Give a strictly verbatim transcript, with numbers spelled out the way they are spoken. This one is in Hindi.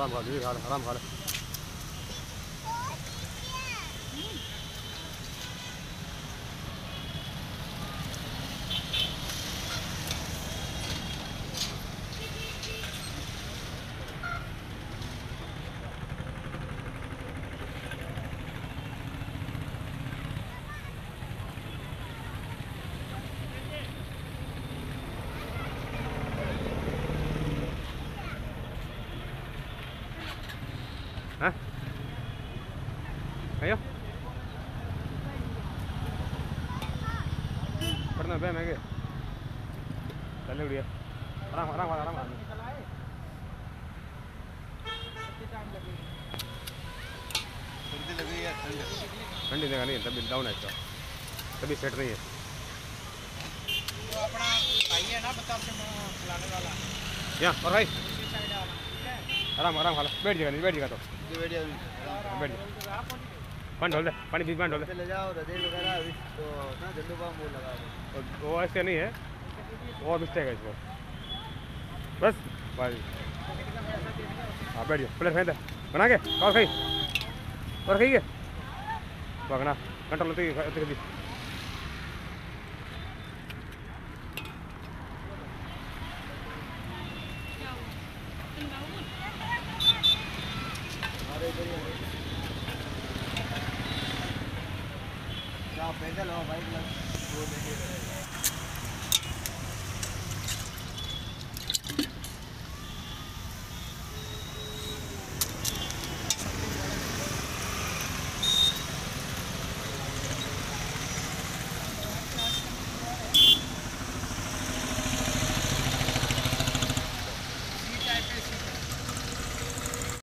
आराम खा लीजिए, आराम खा ले। Hả? Thấy không? Pernah be मैं के चल उड़िया आराम आराम आराम आराम ठंडी लगी है ठंडी ठंडी जगह नहीं तभी डाउन है तभी सेट नहीं है तो अपना भाई है ना बता से खिलाने वाला यहाँ और भाई आराम आराम खा लो बैठ जाएगा नहीं बैठ जाएगा तो बैठ जाओ बैठ पानी ढोल दे पानी बीच में ढोल दे ले जाओ हृदय वगैरह तो ना झंडू बाम वो लगा दो वो ऐसे नहीं है और मिस्टेक है इसको बस भाई हाँ बैठ जाओ प्लेट फेंक दे बना के और खाई और खाइए बगना कंट्रोल होती है पैदल हो बाइक लग वो देखिए